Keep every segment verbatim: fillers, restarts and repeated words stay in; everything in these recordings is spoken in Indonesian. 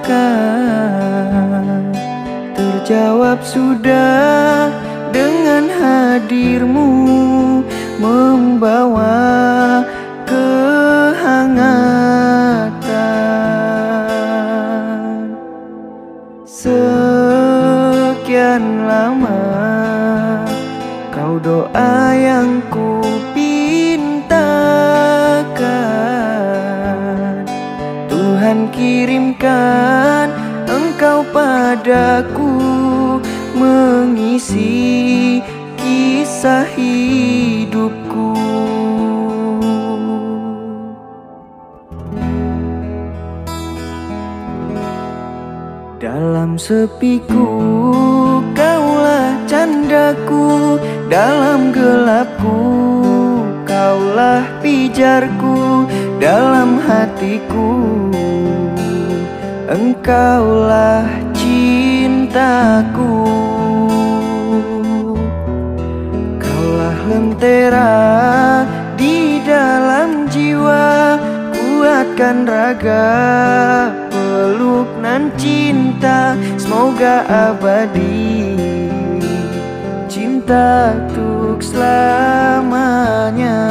takkan terjawab sudah dengan hadirmu, membawa kehangatan. Sekian lama kau doa yang ku pintakan, Tuhan kirimkan Engkau padaku, mengisi kisah hidupku. Dalam sepiku kaulah candaku, dalam gelapku kaulah pijarku, dalam hatiku Engkaulah cintaku. Kaulah lentera di dalam jiwa, kuatkan raga, peluk nan cinta, semoga abadi, cinta untuk selamanya.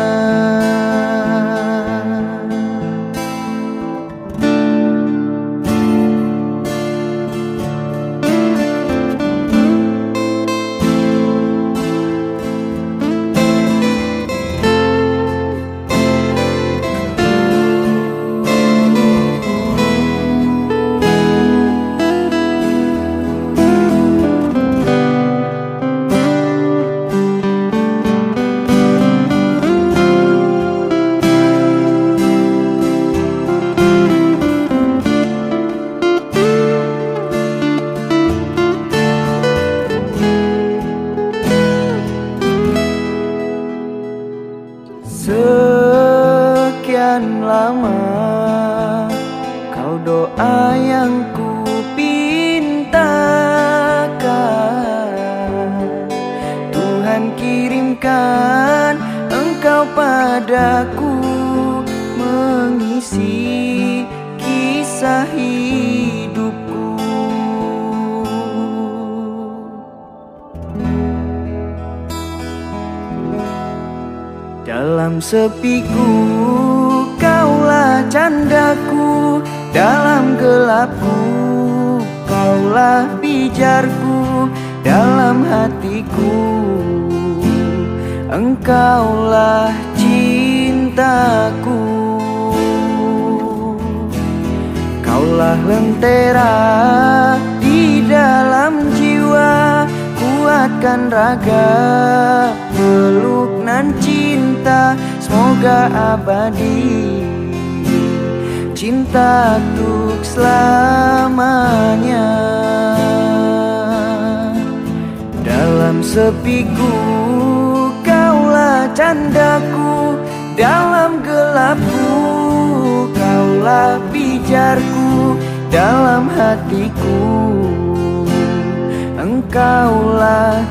Sekian lama kau doa yang ku pintakan, Tuhan kirimkan Engkau padaku, mengisi kisah hidupku. Dalam sepiku kaulah candaku, dalam gelapku kaulah pijarku, dalam hatiku Engkaulah cintaku. Kaulah lentera di dalam jiwa, kuatkan raga, peluk nan cinta, semoga abadi, cinta untuk selamanya. Dalam sepiku kaulah candaku, dalam gelapku kaulah pijarku, dalam hatiku Engkaulah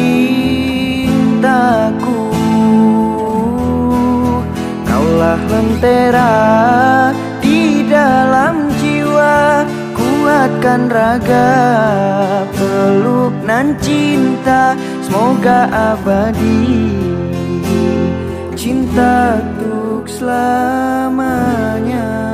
cintaku. Kaulah lentera di dalam jiwa, kuatkan raga, peluk nan cinta, semoga abadi, cinta untuk selamanya.